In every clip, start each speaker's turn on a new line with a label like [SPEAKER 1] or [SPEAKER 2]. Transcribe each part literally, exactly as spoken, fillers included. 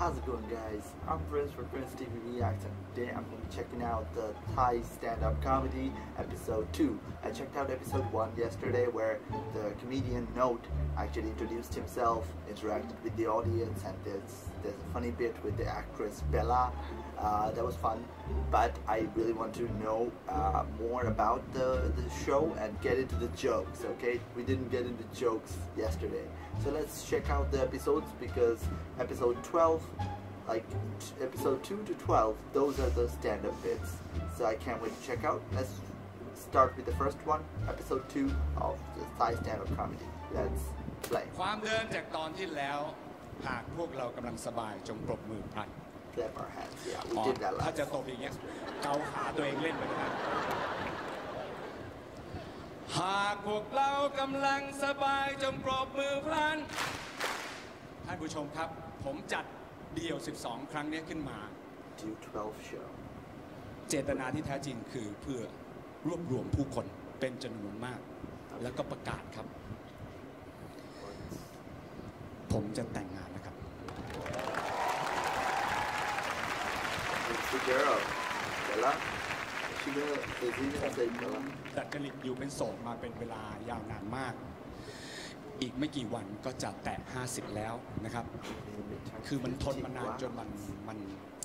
[SPEAKER 1] How's it going, guys? I'm Prince for Prince T V Reacts, and today I'm going to be checking out the Thai stand-up comedy episode two. I checked out episode one yesterday, where the comedian Note actually introduced himself, interacted with the audience, and there's there's a funny bit with the actress Bella. Uh, that was fun, but I really want to know uh, more about the, the show and get into the jokes, okay? We didn't get into jokes yesterday. So let's check out the episodes, because episode twelve, like episode two to twelve, those are the stand-up bits. So I can't wait to check out. Let's start with the first one, episode two of the Thai stand-up comedy. Let's play.
[SPEAKER 2] ความเดิมจากตอนที่แล้วหากพวกเรากำลังสบายจงปรบมือพลัน
[SPEAKER 1] Clap our hands. Yeah, we did that
[SPEAKER 2] ถ้า
[SPEAKER 1] last.
[SPEAKER 2] จะตบอย่างเงี้ยเกาขาตัวเองเล่นไปนะหากพวกเรากำลังสบายจงปรบมือพลันท่านผู้ชมครับผมจัดเดี่ยวสิบสองครั้งนี้ขึ้นมา
[SPEAKER 1] Do twelve show.
[SPEAKER 2] เจตนาที่แท้จริงคือเพื่อรวบรวมผู้คนเป็นจำนวนมากแล้วก็ประกาศครับผมจะแต่งงานนะครับ
[SPEAKER 1] It's the girl. Bella. She gonna, is he gonna say Bella?
[SPEAKER 2] ดัดจริตอยู่เป็นโสดมาเป็นเวลายาวนานมากอีกไม่กี่วันก็จะแตะห้าสิบแล้วนะครับคือมันทนมานานจนมันมัน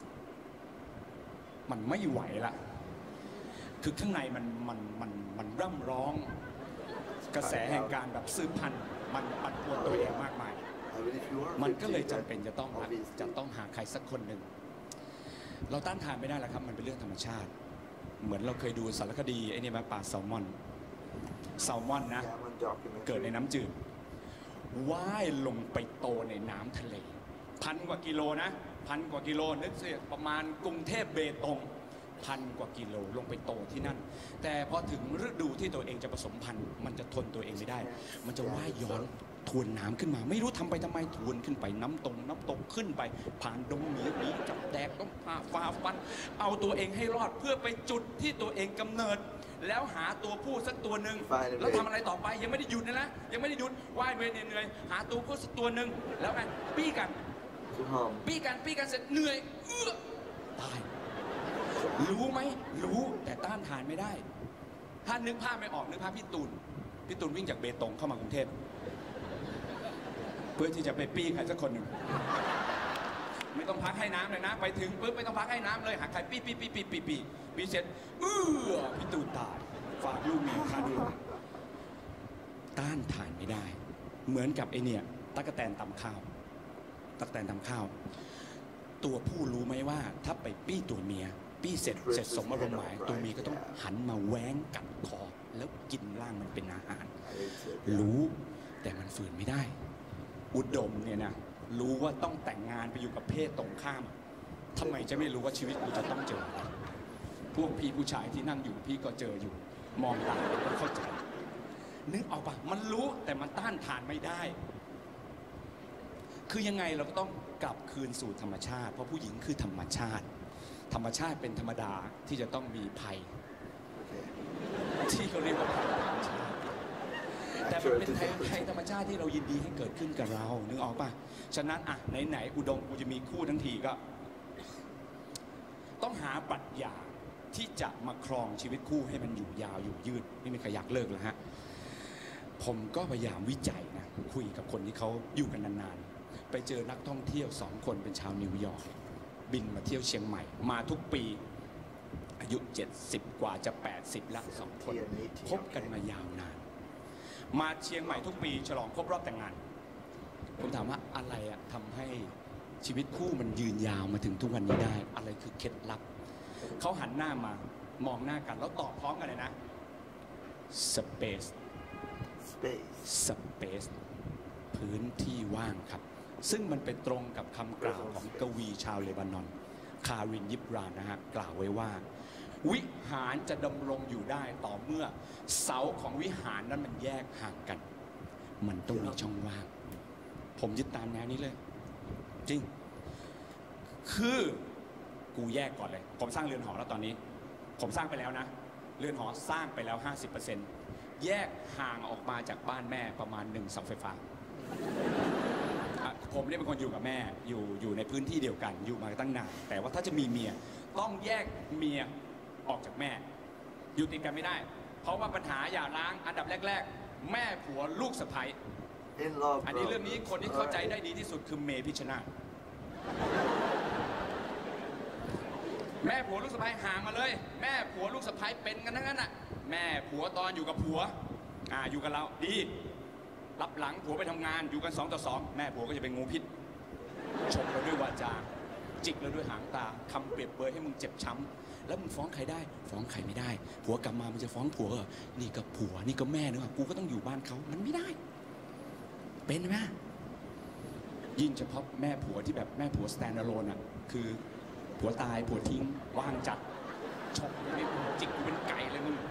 [SPEAKER 2] มันไม่ไหวละคือข้างในมันมันมันมันร่ำร้องกระแสแห่งการแบบสืบพันธุ์มันปั่นป่วนตัวเองมากมายมันก็เลยจำเป็นจะต้องจะต้องหาใครสักคนหนึ่งเราต้านทานไม่ได้แล้วครับมันเป็นเรื่องธรรมชาติเหมือนเราเคยดูสารคดีไอ้นี่มาปลาแซลมอนแซลมอนนะเกิดในน้ำจืดว่ายลงไปโตในน้ำทะเลพันกว่ากิโลนะพันกว่ากิโลนึกสิประมาณกรุงเทพเบตงพันกว่ากิโลลงไปโตที่นั่นแต่พอถึงฤดูที่ตัวเองจะผสมพันธุ์มันจะทนตัวเองไม่ได้มันจะว่ายย้อนทวนน้ำขึ้นมาไม่รู้ทำไปทำไมทวนขึ้นไปน้ำตรงน้ำตกขึ้นไปผ่านดงหมีหมีจับแดกต้องฝ่าฝ่าฟันเอาตัวเองให้รอดเพื่อไปจุดที่ตัวเองกำเนิดแล้วหาตัวผู้สักตัวหนึ่งแล้วทำอะไรต่อไปยังไม่ได้หยุดนะนะยังไม่ได้หยุดว่ายเวรเหนื่อยหาตัวผู้สักตัวหนึ่งแล้วไงปี้กันปี้กันปี้กันเสร็จเหนื่อยเอื้อตายรู้ไหมรู้แต่ต้านทานไม่ได้ถ้านึกภาพไม่ออกนึกภาพพี่ตูนพี่ตูนวิ่งจากเบตงเข้ามากรุงเทพเพื่อที่จะไปปี้ใครสักคนหนึ่งไม่ต้องพักให้น้ำเลยนะไปถึงปุ๊บไม่ต้องพักให้น้ำเลยหาใครปี้ปี้ปี้ปี้ปี้ปี้ปี้เสร็จเอื้อพี่ตูนตายฝากลูกเมียคาดูต้านทานไม่ได้เหมือนกับไอเนี่ยตั๊กแตนตำข้าวตั๊กแตนตำข้าวตัวผู้รู้ไหมว่าถ้าไปปี้ตัวเมียปี้เสร็จเสร็จสมอารมณ์หมายตัวเมียก็ต้องหันมาแหวงกัดคอแล้วกินร่างมันเป็นอาหารรู้แต่มันฝืนไม่ได้อุดมเนี่ยนะรู้ว่าต้องแต่งงานไปอยู่กับเพศตรงข้ามทำไมจะไม่รู้ว่าชีวิตกูจะต้องเจออะไรพวกพี่ผู้ชายที่นั่งอยู่พี่ก็เจออยู่มองตาก็เข้าใจนึกออกปะมันรู้แต่มันต้านทานไม่ได้คือยังไงเราก็ต้องกลับคืนสู่ธรรมชาติเพราะผู้หญิงคือธรรมชาติธรรมชาติเป็นธรรมดาที่จะต้องมีภัยที่เขาเรียกว่าภัยธรรมชาติแต่มันเป็นภัยธรรมชาติที่เรายินดีให้เกิดขึ้นกับเรานึกออกป่ะฉะนั้นอ่ะไหนๆอุดมกูจะมีคู่ทั้งทีก็ต้องหาปรัชญาที่จะมาครองชีวิตคู่ให้มันอยู่ยาวอยู่ยืดไม่มีใครอยากเลิกแล้วฮะผมก็พยายามวิจัยนะคุยกับคนที่เขาอยู่กันนานๆไปเจอนักท่องเที่ยวสองคนเป็นชาวนิวยอร์กบินมาเที่ยวเชียงใหม่มาทุกปีอายุเจ็ดสิบกว่าจะแปดสิบละสองคนพบกันมายาวนานมาเชียงใหม่ทุกปีฉลองครบรอบแต่งงานผมถามว่าอะไรอะทำให้ชีวิตคู่มันยืนยาวมาถึงทุกวันนี้ได้อะไรคือเคล็ดลับเขาหันหน้ามามองหน้ากันแล้วตอบพร้อมกันเลยนะ space
[SPEAKER 1] Space
[SPEAKER 2] space พื้นที่ว่างครับซึ่งมันเป็นตรงกับคำกล่าวของกวีชาวเลบานอนคารินยิบรานนะฮะกล่าวไว้ว่าวิหารจะดำรงอยู่ได้ต่อเมื่อเสาของวิหารนั้นมันแยกห่างกันมันต้องมีช่องว่างผมยึดตามแนวนี้เลยจริงคือกูแยกก่อนเลยผมสร้างเรือนหอแล้วตอนนี้ผมสร้างไปแล้วนะเรือนหอสร้างไปแล้ว ห้าสิบเปอร์เซ็นต์ แยกห่างออกมาจากบ้านแม่ประมาณหนึ่งเสาไฟฟ้าผมเนี่ยเป็นคนอยู่กับแม่อยู่อยู่ในพื้นที่เดียวกันอยู่มาตั้งนานแต่ว่าถ้าจะมีเมียต้องแยกเมียออกจากแม่อยู่ติดกันไม่ได้เพราะว่าปัญหาอย่าร้างอันดับแรกๆแม่ผัวลูกสะใภ้อันนี้เรื่องนี้คนที่เข้าใจได้ดีที่สุดคือเมพิชชนาธิ์แม่ผัวลูกสะใภ้ห่างมาเลยแม่ผัวลูกสะใภ้เป็นกันทั้งนั้นน่ะแม่ผัวตอนอยู่กับผัวอ่าอยู่กับเราดีรับหลังผัวไปทำงานอยู่กันสองต่อสองแม่ผัวก็จะเป็นงูพิษชมเราด้วยวาจาจิกเราด้วยหางตาคำเปรียบเปรยให้มึงเจ็บช้ำแล้วมึงฟ้องใครได้ฟ้องใครไม่ได้ผัวกลับมามันจะฟ้องผัวนี่ก็ผัวนี่ก็แม่เนอะกูก็ต้องอยู่บ้านเขามันไม่ได้เป็นไหมยิ่งเฉพาะแม่ผัวที่แบบแม่ผัว stand alone อ่ะคือผัวตายผัวทิ้งว่างจัดชกไม่จิกกูเป็นไก่เลยมึง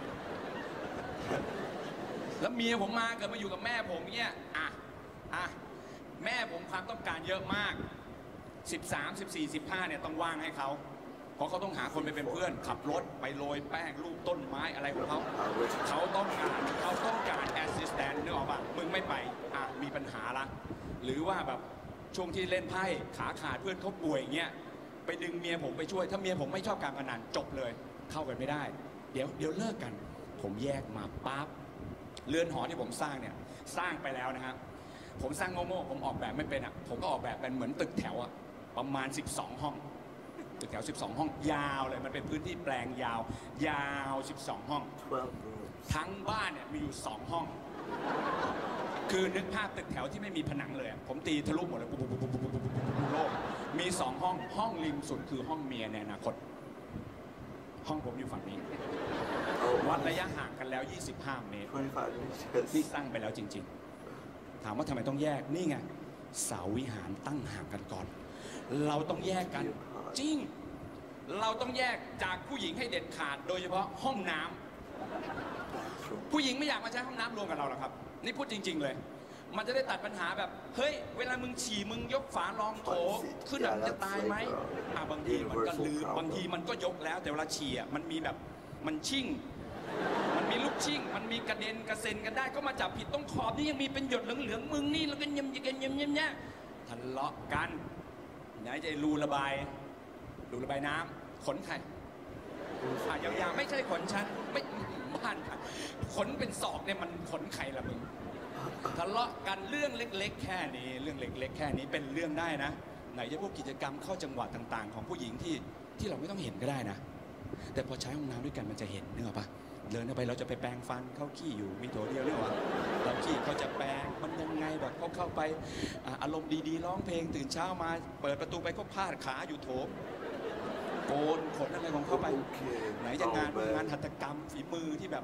[SPEAKER 2] แล้วเมียผมมาเกิดมาอยู่กับแม่ผมเนี่ยอ่ะอ่ะแม่ผมความต้องการเยอะมากสิบสาม สิบสี่ สิบห้าเนี่ยต้องว่างให้เขาเพราะเขาต้องหาคนไปเป็นเพื่อนขับรถไปโรยแป้งรูปต้นไม้อะไรของเขาเขาต้องการเขาต้องการแอสซิสแตนต์นึกออกป่ะมึงไม่ไปอ่ะมีปัญหาละหรือว่าแบบช่วงที่เล่นไพ่ขาขาดเพื่อนเขาป่วยอย่างเงี้ยไปดึงเมียผมไปช่วยถ้าเมียผมไม่ชอบการพนันจบเลยเข้ากันไม่ได้เดี๋ยวเดี๋ยวเลิกกันผมแยกมาปั๊บเรือนหอที่ผมสร้างเนี่ยสร้างไปแล้วนะครับผมสร้างโง่ๆผมออกแบบไม่เป็นอ่ะผมก็ออกแบบเป็นเหมือนตึกแถวอ่ะประมาณสิบสองห้องตึกแถวสิบสองห้องยาวเลยมันเป็นพื้นที่แปลงยาวยาวสิบสองห้องทั้งบ้านเนี่ยมีอยู่สองห้องคือนึกภาพตึกแถวที่ไม่มีผนังเลยผมตีทะลุหมดเลยปุ๊บปุ๊บปุ๊บปุ๊บปุ๊บปุ๊บโลกมีสองห้องห้องริมสุดคือห้องเมียในอนาคตห้องผมอยู่ฝั่งนี้วัดระยะห่างกันแล้วยี่สิบห้าเมตรที่สร้างไปแล้วจริงๆถามว่าทำไมต้องแยกนี่ไงเสาวิหารตั้งห่างกันก่อนเราต้องแยกกันจริงเราต้องแยกจากผู้หญิงให้เด็ดขาดโดยเฉพาะห้องน้ำผู้หญิงไม่อยากมาใช้ห้องน้ำรวมกับเราหรอกครับนี่พูดจริงๆเลยมันจะได้ตัดปัญหาแบบเฮ้ยเวลามึงฉี่มึงยกฝารองโถขึ้นมันจะตายไหมอ่ะบางทีมันก็ลืมบางทีมันก็ยกแล้วแต่เวลาฉี่อ่ะมันมีแบบมันชิ่งมันมีลูกชิ่งมันมีกระเด็นกระเซ็นกันได้ก็มาจับผิดตรงขอบนี่ยังมีเป็นหยดเหลืองๆมึงนี่แล้วก็เยี่ยมเยี่ยมเยี่ยมเยี่ยมเนี่ยทะเลาะกันไหนจะรูระบายรูระบายน้ำขนใครอ่ะยาวๆไม่ใช่ขนฉันไม่บ้านขนเป็นศอกเนี่ยมันขนใครละมึงทะเลาะกันเรื่องเล็กๆแค่นี้เรื่องเล็กๆแค่นี้เป็นเรื่องได้นะไหนจะพวกกิจกรรมเข้าจังหวะต่างๆของผู้หญิงที่ที่เราไม่ต้องเห็นก็ได้นะแต่พอใช้ห้องน้ำด้วยกันมันจะเห็นนึกออกปะเดินเข้าไปเราจะไปแปรงฟันเข้าขี้อยู่มีโถเดียวเรียกว่าเราขี้เขาจะแปรงมันยังไงแบบเขาเข้าไปอารมณ์ดีๆร้องเพลงตื่นเช้ามาเปิดประตูไปก็พาดขาอยู่โถโกนขนอะไรของเขาไปไหนจะงานงานหัตถกรรมฝีมือที่แบบ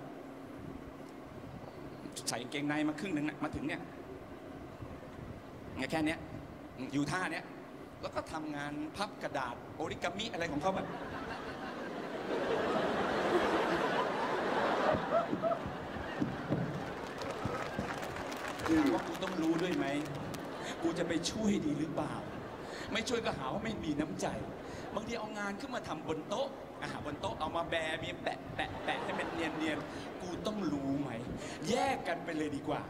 [SPEAKER 2] ใส่กางเกงในมาครึ่งหนึ่งมาถึงเนี่ยแค่นี้อยู่ท่าเนี้ยแล้วก็ทำงานพับกระดาษโอริกามิอะไรของเขาแบบว่ากูต้องรู้ด้วยไหมกูจะไปช่วยดีหรือเปล่าไม่ช่วยก็หาว่าไม่มีน้ำใจบางทีเอางานขึ้นมาทำบนโต๊ะอาหารบนโต๊ะเอามาแบมีแปะแปะแปะให้มันเนียนเนียนกูต้องรู้ไหมแยกกันไปเลยดีกว่า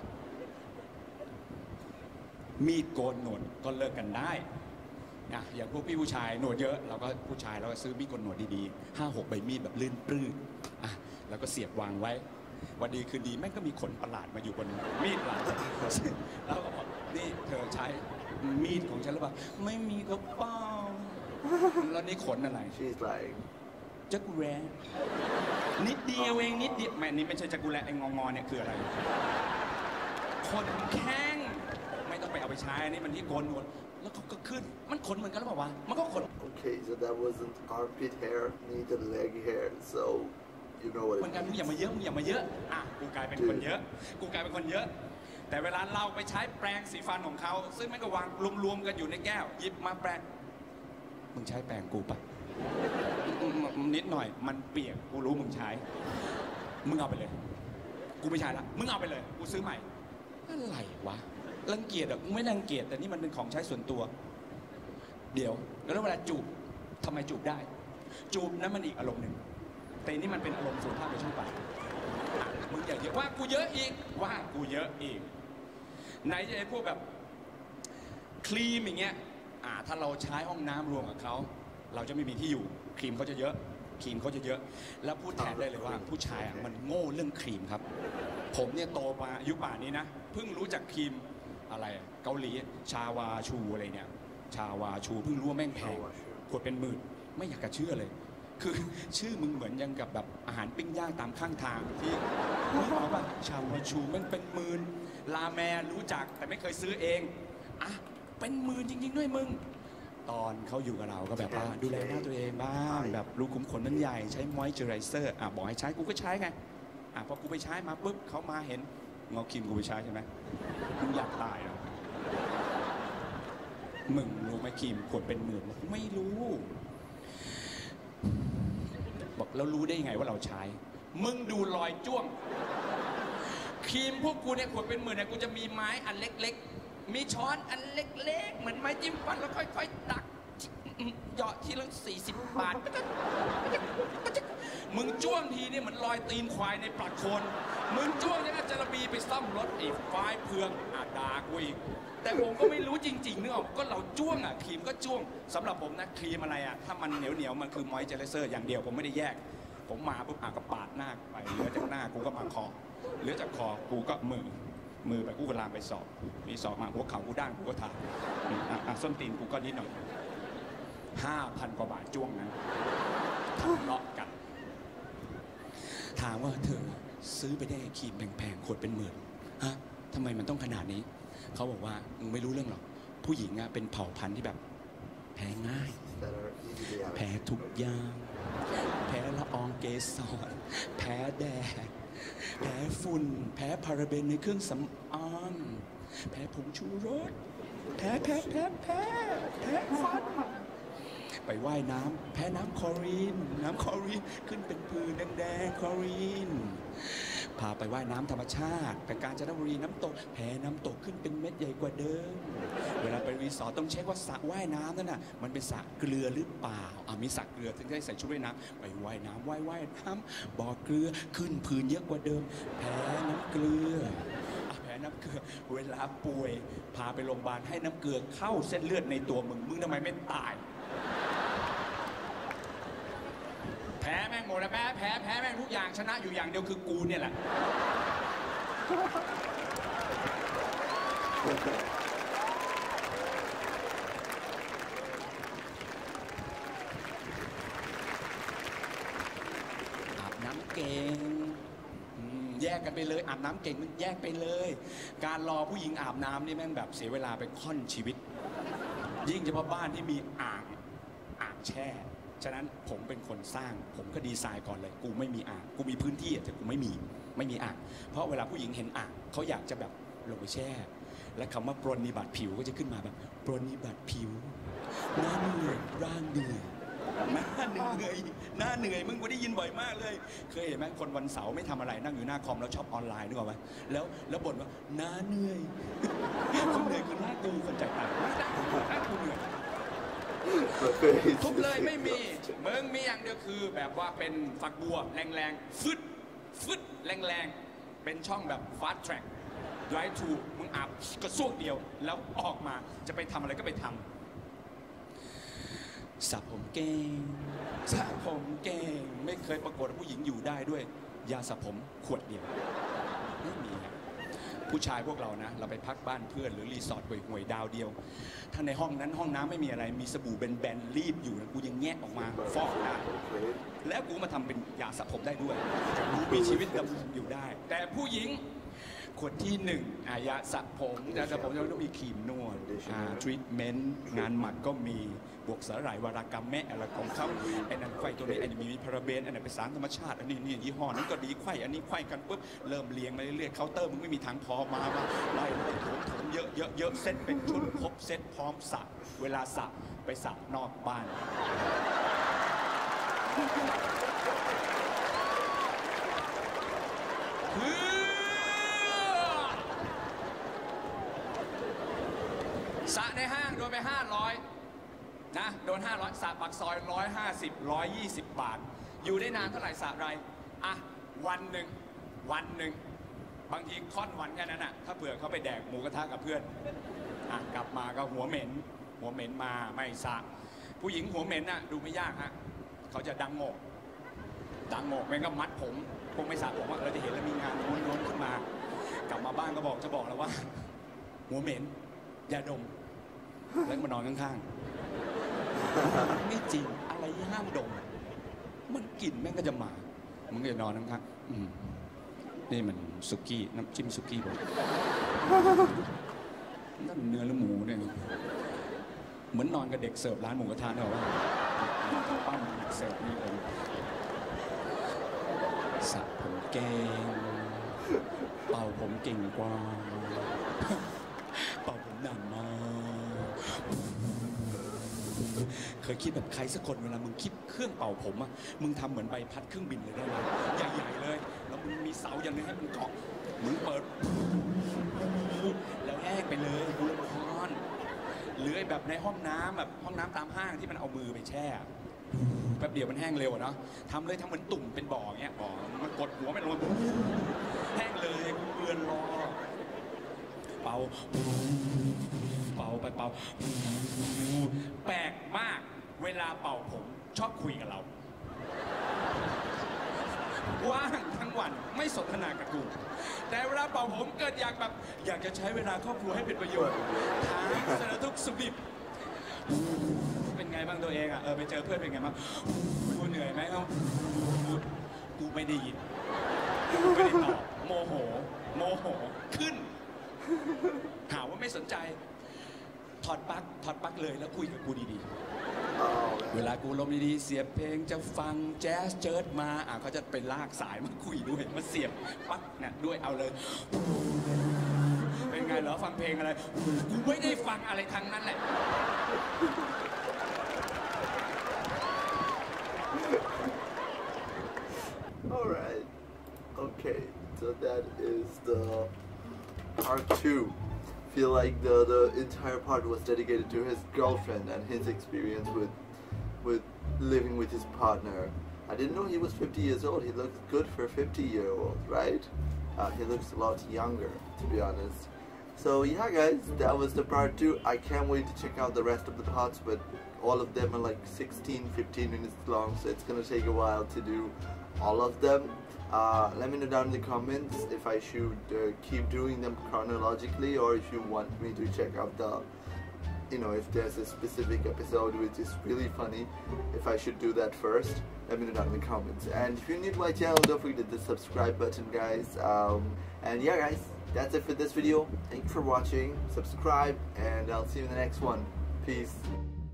[SPEAKER 2] มีดโกนหนวดก็เลิกกันได้นะอย่างพวกพี่ผู้ชายหนวดเยอะเราก็ผู้ชายเราก็ซื้อมีดโกนหนวดดีๆห้าหกใบมีดแบบลื่นปลื้ดอ่ะแล้วก็เสียบวางไว้วันดีคืนดีแม่งก็มีขนประหลาดมาอยู่บนมีดเราแล้วก็บอกนี่เธอใช้มีดของฉันหรือเปล่าไม่มีกระเป๋าแล้วนี่ขนอะไร
[SPEAKER 1] She's like
[SPEAKER 2] จักรแร้นิดเดียวเองนิดเดียวแม่นี่ไม่ใช่จักรแร้ไอ้งองอเนี่ยคืออะไรขนแข้งไม่ต้องไปเอาไปใช้นี่มันที่โกนหนวดแล้วเขาก็ขึ้นมันขนเหมือนกันหรือเปล่าวะมันก็ขน
[SPEAKER 1] Okay so that wasn't armpit hair neither leg hair so you know what
[SPEAKER 2] มันกันมึงอย่ามาเยอะมึงอย่ามาเยอะอ่ะกูกลายเป็นคนเยอะกูกลายเป็นคนเยอะแต่เวลาเราไปใช้แปรงสีฟันของเขาซึ่งมันก็วางรวมๆกันอยู่ในแก้วหยิบมาแปรงมึงใช้แปรงกูปะนิดหน่อยมันเปียกกูรู้มึงใช้มึงเอาไปเลยกูไม่ใช้ละมึงเอาไปเลยกูซื้อใหม่อะไรวะรังเกียจอ่ะกูไม่รังเกียจแต่นี่มันเป็นของใช้ส่วนตัวเดี๋ยวแล้วเวลาจูบทำไมจูบได้จูบนั้นมันอีกอารมณ์หนึ่งแต่นี่มันเป็นอารมณ์สุภาพในช่วงปลายมึงอย่าเยอะว่ากูเยอะอีกว่ากูเยอะอีกไหนจะไอ้พวกแบบครีมอย่างเงี้ยอ่าถ้าเราใช้ห้องน้ำรวมกับเขาเราจะไม่มีที่อยู่ครีมเขาจะเยอะครีมเขาจะเยอะแล้วพูดแทนได้เลยว่าผู้ชายอ่ะมันโง่เรื่องครีมครับผมเนี่ยโตมาอายุป่านนี้นะเพิ่งรู้จักครีมอะไรเกาหลีชาวาชูอะไรเนี่ยชาวาชูเพิ่งรู้ว่าแม่งแพงขวดเป็นหมื่นไม่อยากจะเชื่อเลยคือชื่อมึงเหมือนยังกับแบบอาหารปิ้งย่างตามข้างทางที่บอกว่าชาวาชูมันเป็นหมื่นลาแมรู้จักแต่ไม่เคยซื้อเองอ่ะเป็นหมื่นจริงๆด้วยมึงตอนเขาอยู่กับเราก็แบบว่าดูแลหน้าตัวเองบ้างแบบรูขุมขนมันใหญ่ใช้มอยเจอไรเซอร์อ่ะบอกให้ใช้กูก็ใช้ไงอ่ะพอกูไปใช้มาปุ๊บเขามาเห็นงอครีมกูไปใช้ใช่ไหมมึงอยากตายเหรอมึงรู้ไหมครีมขวดเป็นหมื่นไม่รู้บอกแล้วรู้ได้ยังไงว่าเราใช้มึงดูรอยจ้วงครีมพวกกูเนี่ยขวดเป็นหมื่นเนี่ยกูจะมีไม้อันเล็กๆมีช้อนอันเล็กๆเหมือนไม้จิ้มฟันแล้วค่อยๆตักเหยาะทีละสี่สิบบาทมึงจ้วงทีเนี่ยเหมือนรอยตีนควายในปลักโคนมึงจ้วงเนี่ยจะระบีไปซ่อมรถไอ้ไฟเพืองอาดากูอีกแต่ผมก็ไม่รู้จริงๆนึกออกก็เราจ้วงอ่ะครีมก็จ้วงสำหรับผมนะครีมอะไรอ่ะถ้ามันเหนียวเหนียวมันคือมอยเจอไรเซอร์อย่างเดียวผมไม่ได้แยกผมมาปุ๊บอ่ะก็ปาดหน้าไปเหลือจากหน้ากูก็มาคอเหลือจากคอกูก็มือมือไปกูก็ลามไปสอบมีสอบมาหัวเข่ากูด้านกูก็ทาอ่ะส้นตีนกูก็นิดหน่อยห้าพันกว่าบาทจ้วงนะทะเลาะกันถามว่าเธอซื้อไปได้ครีมแพงๆขวดเป็นหมื่นฮะทำไมมันต้องขนาดนี้เขาบอกว่ามึงไม่รู้เรื่องหรอกผู้หญิงอะเป็นเผ่าพันธุ์ที่แบบแพ้ง่ายแพ้ทุกอย่างแพ้ละอองเกสรแพ้แดดแพ้ฝุ่นแพ้พาราเบนในเครื่องสำอางแพ้ผงชูรสแพ้แพ้แพ้แพ้แพ้ฟันไปว่ายน้ำแพ้น้ำคลอรีนน้ำคลอรีนขึ้นเป็นผื่นแดงๆคลอรีนพาไปว่ายน้ำธรรมชาติไปกาญจนบุรีน้ำตกแพ้น้ำตกขึ้นเป็นเม็ดใหญ่กว่าเดิมเวลาไปรีสอร์ทต้องเช็คว่าสระว่ายน้ำนั่นน่ะมันเป็นสระเกลือหรือเปล่าอ่ะมีสระเกลือถึงได้ใส่ชุดว่ายน้ำไปว่ายน้ำว่ายว่ายน้ำบ่อเกลือขึ้นผื่นเยอะกว่าเดิมแพ้น้ำเกลือแพ้น้ำเกลือเวลาป่วยพาไปโรงพยาบาลให้น้ำเกลือเข้าเส้นเลือดในตัวมึงมึงทำไมไม่ตายแพ้แม่งหมดแล้วแพ้แพ้แพ้แม่งทุกอย่างชนะอยู่อย่างเดียวคือกูเนี่ยแหละอาบน้ำเก่งแยกกันไปเลยอาบน้ำเก่งมันแยกไปเลยการรอผู้หญิงอาบน้ำนี่แม่งแบบเสียเวลาไปค่อนชีวิตยิ่งเฉพาะบ้านที่มีอ่างอ่างแช่ฉะนั้นผมเป็นคนสร้างผมก็ดีไซน์ก่อนเลยกูไม่มีอ่างกูมีพื้นที่แต่กูไม่มีไม่มีอ่างเพราะเวลาผู้หญิงเห็นอ่างเขาอยากจะแบบลงไปแช่และคำว่าปรนนิบัติผิวก็จะขึ้นมาแบบปรนนิบัติผิวหน้าเหนื่อยร่างเหนื่อยหน้าเหนื่อยหน้าเหนื่อยมึงกูได้ยินบ่อยมากเลยเคยเห็นไหมคนวันเสาร์ไม่ทำอะไรนั่งอยู่หน้าคอมแล้วช็อปออนไลน์นึกออกไหมแล้วแล้วบ่นว่าหน้าเหนื่อยคนเหนื่อยคือหน้ากูคนจ่ายตังค์หน้ากูเหนื่อยทุบเลยไม่มีมึงมีอย่างเดียวคือแบบว่าเป็นฝักบัวแรงๆฟึดฟึดแรงๆเป็นช่องแบบฟาสต์แทร็กไดรฟ์ทูมึงอาบกระซวกเดียวแล้วออกมาจะไปทำอะไรก็ไปทำสระผมเก่งสระผมเก่งไม่เคยปรากฏผู้หญิงอยู่ได้ด้วยยาสระผมขวดเดียวไม่มีผู้ชายพวกเรานะเราไปพักบ้านเพื่อนหรือรีสอร์ทห่วยๆดาวเดียวถ้าในห้องนั้นห้องน้ำไม่มีอะไรมีสบู่แบนๆรีบอยู่นะกูยังแงะออกมาฟอกได้แล้วกูมาทำเป็นยาสระผมได้ด้วยกูมีชีวิตดำรงอยู่ได้แต่ผู้หญิงคนที่หนึ่งอายาสระผมยาสระผมจะต้องมีครีมนวดทรีทเมนต์งานหมักก็มีบวกสาหร่ายวารากรรมแม่อะไรของเขาไอ้นั่นไขว้ตัวนี้ไอ้นี่มีพาราเบนอันนั้นเป็นสารธรรมชาติอันนี้นี่ยี่ห้อนั้นก็ดีไขว้อันนี้ไขว้กันปุ๊บเริ่มเลี้ยงมาเรื่อยๆเคาน์เตอร์มึงไม่มีทางพอมามาไล่ไล่ถมถมเยอะเยอะเยอะเซตเป็นชุดครบเซตพร้อมสระเวลาสระไปสระนอกบ้านสระในห้างโดนไปห้าร้อยนะโดนห้าร้อยสระปากซอยร้อยห้าสิบร้อยยี่สิบบาทอยู่ได้นานเท่าไหร่สระไรอ่ะวันหนึ่งวันหนึ่งบางทีค่อนวันแค่นั้นอ่ะถ้าเผื่อเขาไปแดกหมูกระทะกับเพื่อนอ่ะกลับมาก็หัวเหม็นหัวเหม็นมาไม่สระผู้หญิงหัวเหม็นอ่ะดูไม่ยากฮะเขาจะดังโงกดังโงกแม่งก็มัดผมคงไม่สระผมอ่ะเราจะเห็นแล้วมีงานม้วนๆขึ้นมากลับมาบ้านก็บอกจะบอกแล้วว่าหัวเหม็นยาดมแล้วมานอนข้างๆไม่จริงอะไรห้ามดมมันกลิ่นแม่งก็จะมามันก็จะนอนข้างๆอืมนี่มันสุกี้น้ำจิ้มสุกี้ผมนั่นเนื้อหรือหมูเนี่ยเหมือนนอนกับเด็กเสิร์ฟร้านหมูกระทะเนี่ยว่าปั้นเสิร์ฟนี่เลยสระผมเก่งเป่าผมเก่งกว่าเป่าผมหนักมากเคยคิดแบบใครสักคนเวลามึงคิดเครื่องเป่าผมอ่ะมึงทำเหมือนใบพัดเครื่องบินเลยได้ไหมใหญ่ๆเลยแล้วมึงมีเสาอย่างนึงให้มันเกาะมึงเปิดแล้วแห้งไปเลยกูรำคาญหรือแบบในห้องน้ำแบบห้องน้ำตามห้างที่มันเอามือไปแช่แป๊บเดียวมันแห้งเร็วเนาะทำเลยทำเหมือนตุ่มเป็นบ่อเงี้ยบ่อมันกดหัวไม่ลงแห้งเลยกูเอือนรอเป่าเป่าไปเป่าแปลกมากเวลาเป่าผมชอบคุยกับเราว่างทั้งวันไม่สนทนากับกูแต่เวลาเป่าผมเกิดอยากแบบอยากจะใช้เวลาครอบครัวให้เป็นประโยชน์ถามสารทุกข์สุขดิบเป็นไงบ้างตัวเองอ่ะเออไปเจอเพื่อนเป็นไงบ้างกูเหนื่อยไหมเขากูไม่ได้ยินกูไม่ได้ตอบโมโหโมโหขึ้นหาว่าไม่สนใจถอดปลั๊กถอดปลั๊กเลยแล้วคุยกับกูดีๆเวลากูลมดีๆเสียบเพลงจะฟังแจ๊สเจิร์ดมาอ่ะเขาจะไปลากสายมาคุยด้วยมาเสียบปลั๊กเนี่ยด้วยเอาเลยเป็นไงเหรอฟังเพลงอะไรกูไม่ได้ฟังอะไรทั้งนั้นแหละ
[SPEAKER 1] Alright, okay, so that is the part two. Feel like the the entire part was dedicated to his girlfriend and his experience with with living with his partner. I didn't know he was fifty years old. He looks good for a fifty year old, right? Uh, he looks a lot younger, to be honest. So yeah, guys, that was the part two. I can't wait to check out the rest of the parts, but all of them are like sixteen, fifteen minutes long, so it's gonna take a while to do all of them. Uh, let me know down in the comments if I should uh, keep doing them chronologically, or if you want me to check out the, you know, if there's a specific episode which is really funny, if I should do that first. Let me know down in the comments. And if you're new to my channel, don't forget the subscribe button, guys. Um, and yeah, guys, that's it for this video. Thank you for watching. Subscribe, and I'll see you in the next one. Peace.